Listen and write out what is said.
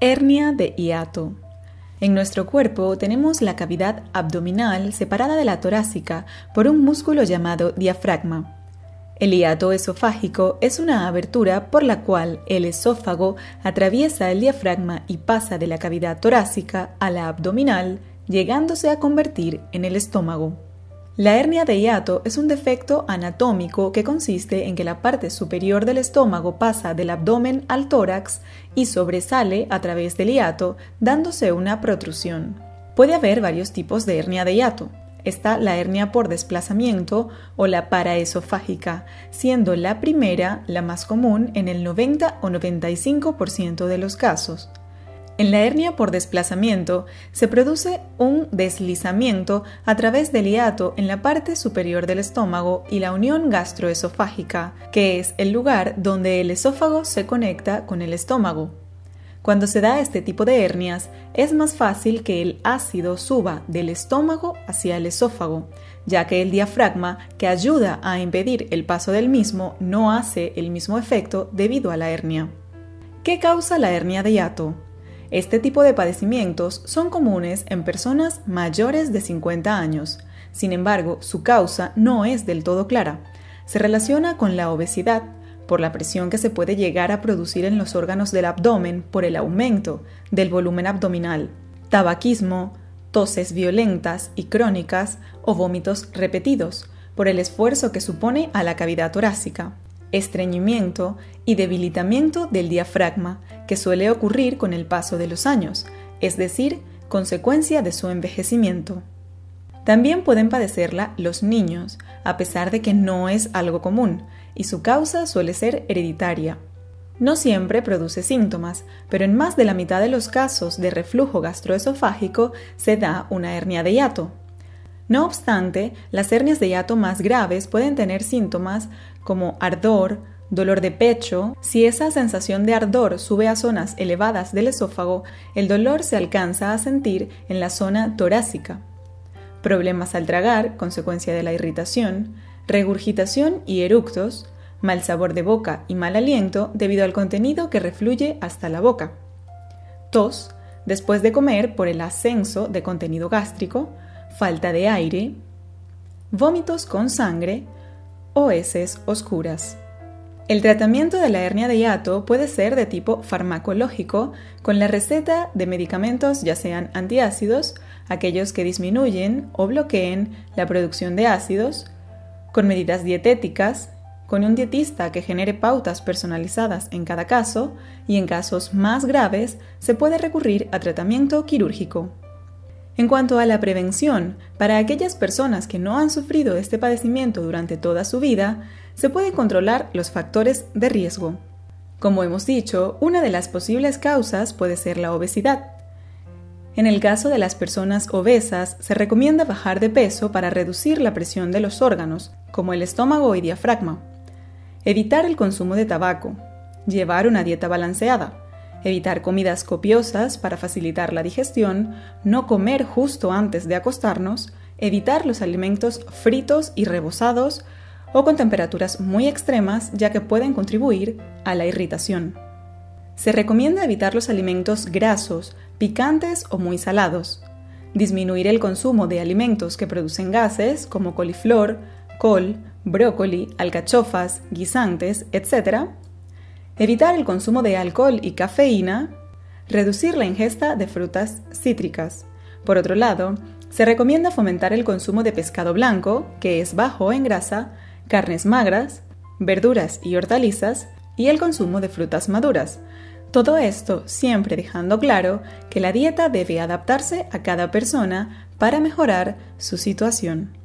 Hernia de hiato. En nuestro cuerpo tenemos la cavidad abdominal separada de la torácica por un músculo llamado diafragma. El hiato esofágico es una abertura por la cual el esófago atraviesa el diafragma y pasa de la cavidad torácica a la abdominal, llegándose a convertir en el estómago. La hernia de hiato es un defecto anatómico que consiste en que la parte superior del estómago pasa del abdomen al tórax y sobresale a través del hiato, dándose una protrusión. Puede haber varios tipos de hernia de hiato. Está la hernia por desplazamiento o la paraesofágica, siendo la primera la más común en el 90 o 95% de los casos. En la hernia por desplazamiento se produce un deslizamiento a través del hiato en la parte superior del estómago y la unión gastroesofágica, que es el lugar donde el esófago se conecta con el estómago. Cuando se da este tipo de hernias, es más fácil que el ácido suba del estómago hacia el esófago, ya que el diafragma, que ayuda a impedir el paso del mismo, no hace el mismo efecto debido a la hernia. ¿Qué causa la hernia de hiato? Este tipo de padecimientos son comunes en personas mayores de 50 años. Sin embargo, su causa no es del todo clara. Se relaciona con la obesidad, por la presión que se puede llegar a producir en los órganos del abdomen por el aumento del volumen abdominal, tabaquismo, toses violentas y crónicas o vómitos repetidos, por el esfuerzo que supone a la cavidad torácica, estreñimiento y debilitamiento del diafragma, que suele ocurrir con el paso de los años, es decir, consecuencia de su envejecimiento. También pueden padecerla los niños, a pesar de que no es algo común, y su causa suele ser hereditaria. No siempre produce síntomas, pero en más de la mitad de los casos de reflujo gastroesofágico se da una hernia de hiato. No obstante, las hernias de hiato más graves pueden tener síntomas como ardor, dolor de pecho. Si esa sensación de ardor sube a zonas elevadas del esófago, el dolor se alcanza a sentir en la zona torácica. Problemas al tragar, consecuencia de la irritación, regurgitación y eructos, mal sabor de boca y mal aliento debido al contenido que refluye hasta la boca. Tos, después de comer por el ascenso de contenido gástrico, falta de aire, vómitos con sangre o heces oscuras. El tratamiento de la hernia de hiato puede ser de tipo farmacológico con la receta de medicamentos ya sean antiácidos, aquellos que disminuyen o bloqueen la producción de ácidos, con medidas dietéticas, con un dietista que genere pautas personalizadas en cada caso y en casos más graves se puede recurrir a tratamiento quirúrgico. En cuanto a la prevención, para aquellas personas que no han sufrido este padecimiento durante toda su vida, se pueden controlar los factores de riesgo. Como hemos dicho, una de las posibles causas puede ser la obesidad. En el caso de las personas obesas, se recomienda bajar de peso para reducir la presión de los órganos, como el estómago y diafragma. Evitar el consumo de tabaco. Llevar una dieta balanceada. Evitar comidas copiosas para facilitar la digestión, no comer justo antes de acostarnos, evitar los alimentos fritos y rebozados o con temperaturas muy extremas ya que pueden contribuir a la irritación. Se recomienda evitar los alimentos grasos, picantes o muy salados. Disminuir el consumo de alimentos que producen gases como coliflor, col, brócoli, alcachofas, guisantes, etc. Evitar el consumo de alcohol y cafeína, reducir la ingesta de frutas cítricas. Por otro lado, se recomienda fomentar el consumo de pescado blanco, que es bajo en grasa, carnes magras, verduras y hortalizas, y el consumo de frutas maduras. Todo esto siempre dejando claro que la dieta debe adaptarse a cada persona para mejorar su situación.